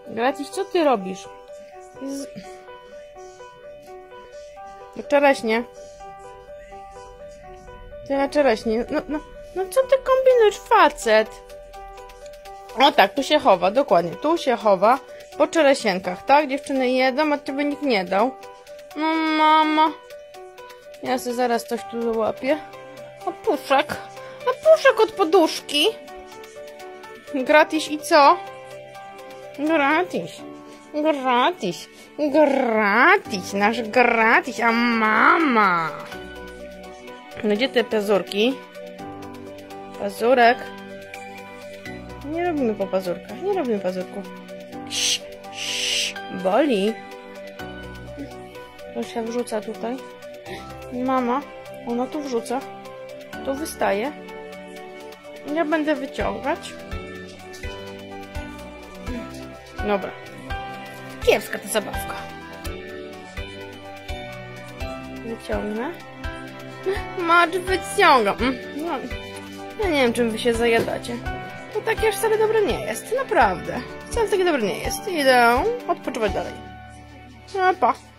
Gratis, co ty robisz? Czereśnie. Ty na czereśnie. No co ty kombinujesz, facet? O tak, tu się chowa, dokładnie. Tu się chowa po czeresienkach, tak? Dziewczyny jedzą, a ciebie nikt nie dał. No mama. Ja sobie zaraz coś tu załapię. A puszek od poduszki. Gratis i co? Gratis. Nasz gratis, a mama. No gdzie te pazurki? Pazurek. Nie robimy po pazurkach, nie robimy pazurków. Boli. To się wrzuca tutaj. Mama, ona tu wrzuca. Tu wystaje. Ja będę wyciągać. Dobra. Kiepska ta zabawka. Wyciągnę. Macz wyciągam. No, ja nie wiem, czym wy się zajadacie. To takie aż wcale dobre nie jest. Naprawdę. Wcale takie dobre nie jest. Idę odpoczywać dalej. No pa.